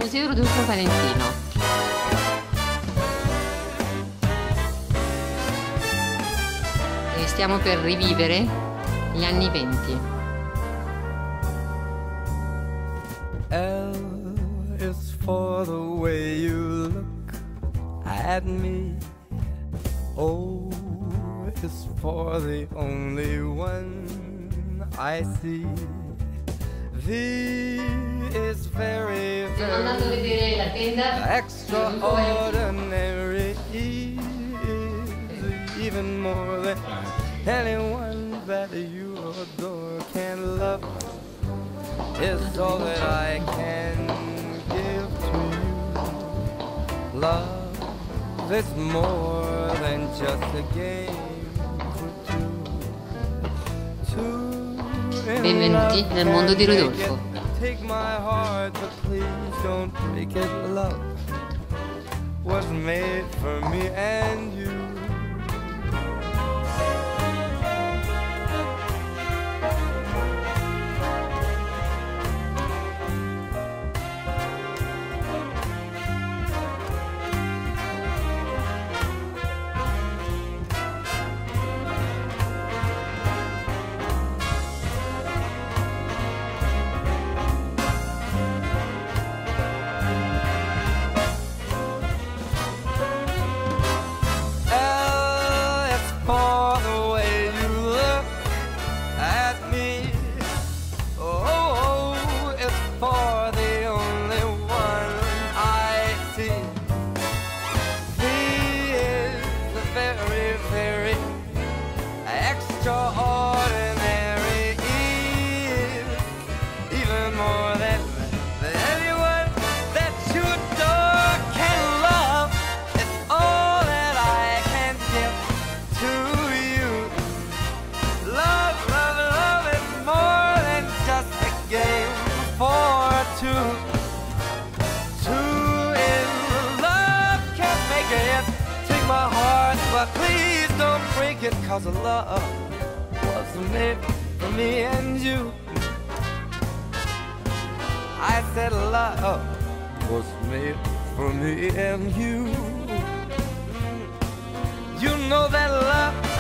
Museo Rodolfo Valentino. E stiamo per rivivere gli anni '20. L is for the way you look at me. O is for the only one I see. V is very, Stiamo andando a vedere la tenda. extraordinary. E is even more than anyone that you adore can love. It's all that I can give to you. Love is more than just a game for two. Benvenuti nel mondo di Rodolfo. Take my heart, but please don't break it. Love was made for me and you. For the way you look at me. Oh, it's for the only one I see. He is very, very extraordinary. He is even more than anyone that you adore can love. It's all that I can give to you. Love, love, love is more than just a game for two. Two in love can't make it. Take my heart, but please don't break it, 'cause love was made for me and you. I said love was made for me and you. You know that love